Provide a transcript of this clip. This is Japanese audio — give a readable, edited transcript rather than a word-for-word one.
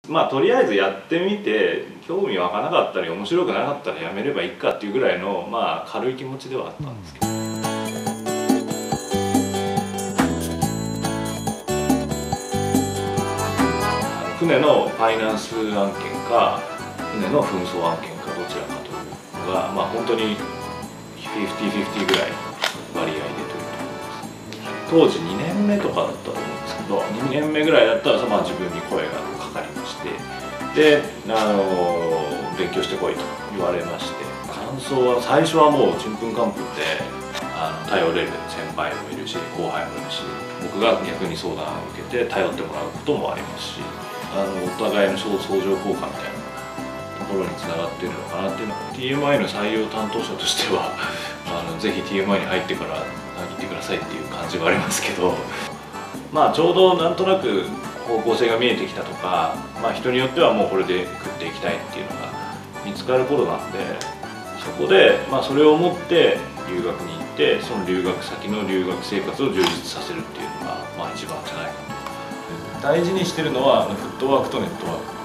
まあとりあえずやってみて興味湧かなかったり面白くなかったらやめればいいかっていうぐらいのまあ軽い気持ちではあったんですけど、船のファイナンス案件か船の紛争案件かどちらかというのがまあ本当に50-50ぐらいの割合でというところです。当時2年目とかだったと思うんですけど、2年目ぐらいだったら、まあ、自分に声がかかりまして、で勉強してこいと言われまして、感想は最初はもうちんぷんかんぷんで頼れる先輩もいるし後輩もいるし、僕が逆に相談を受けて頼ってもらうこともありますし、お互いの相乗効果みたいなところにつながっているのかなっていうのは TMI の採用担当者としてはぜひ TMI に入ってから行ってくださいっていう感じはありますけど、まあちょうどなんとなく方向性が見えてきたとか、まあ、人によってはもうこれで食っていきたいっていうのが見つかる頃なんで、そこで、まあ、それを持って留学に行ってその留学先の留学生活を充実させるっていうのが、まあ、一番じゃないかなと。大事にしてるのはフットワークとネットワーク。